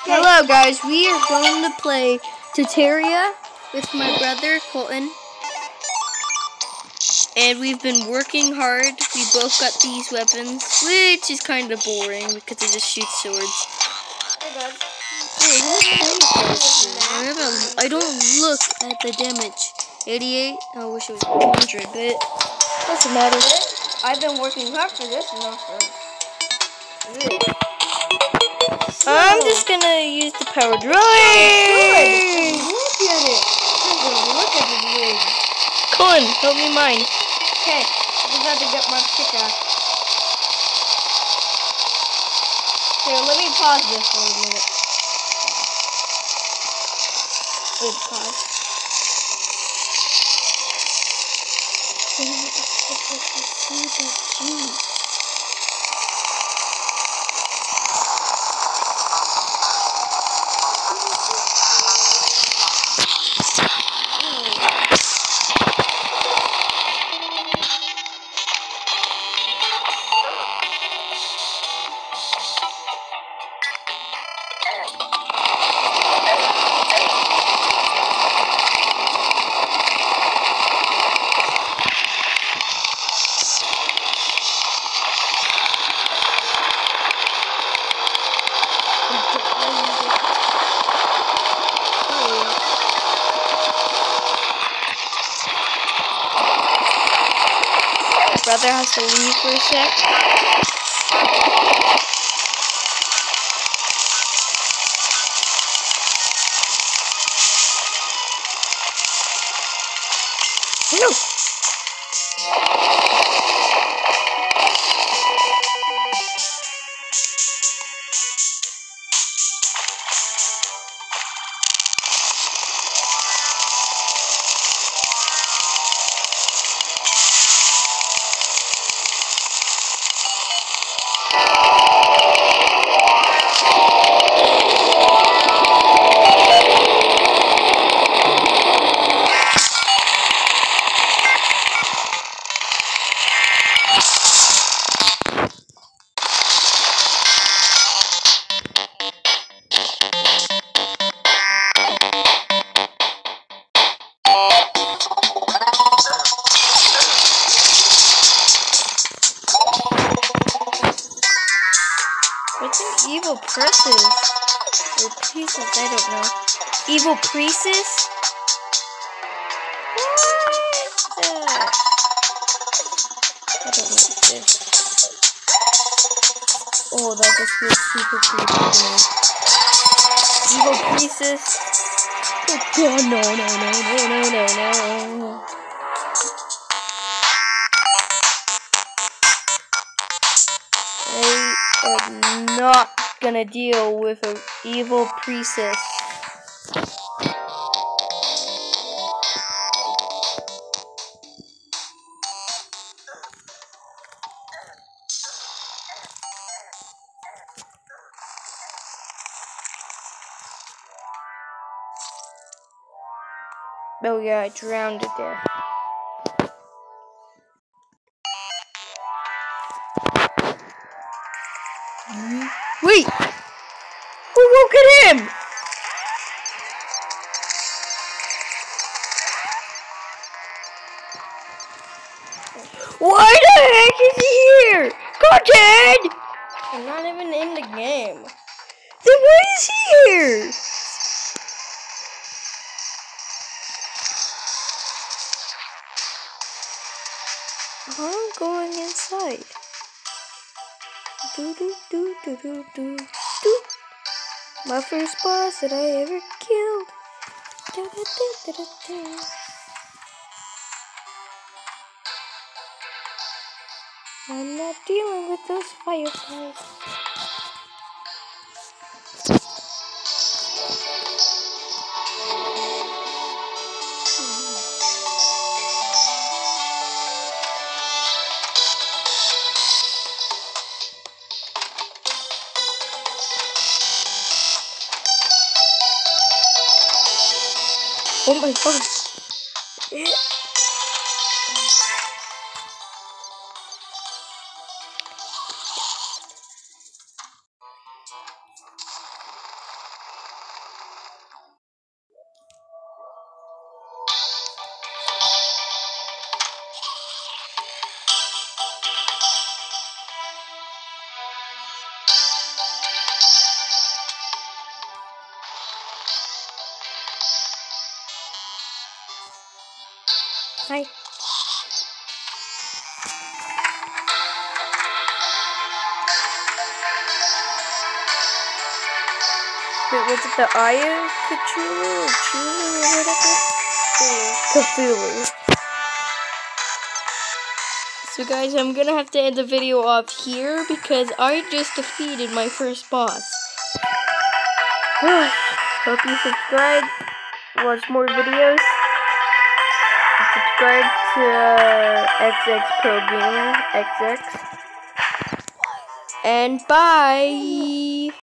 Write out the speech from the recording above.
Hello guys, we are going to play Terraria with my brother Colton. And we've been working hard. We both got these weapons, which is kind of boring because they just shoot swords. I don't look at the damage. 88? I wish it was 100, but it doesn't matter. I've been working hard for this and also. I'm just gonna use the power drive. Look at it. Look at the rig. Colin, help me mine. Okay, I just have to get my pickaxe. Here, let me pause this for a minute. Wait, pause. Brother has to leave for a sec. No! What's an evil priestess? Or priestess, I don't know. Evil priestess? What? I don't know what this. Oh, that just feels super creepy to me. Evil priestess? Oh god, no. I'm not gonna deal with an evil priestess. Oh yeah, I drowned to death. Wait! Who woke at him? Why the heck is he here? Cotton! I'm not even in the game. Then why is he here? I'm going inside. Do. My first boss that I ever killed. I'm not dealing with those fireflies. Oh my god. Hi. Wait, was it the Eye of Cthulhu or Chulu or whatever? Cthulhu. So guys, I'm gonna have to end the video off here because I just defeated my first boss. Hope you subscribe, watch more videos, subscribe to XxproGamerXx, and bye!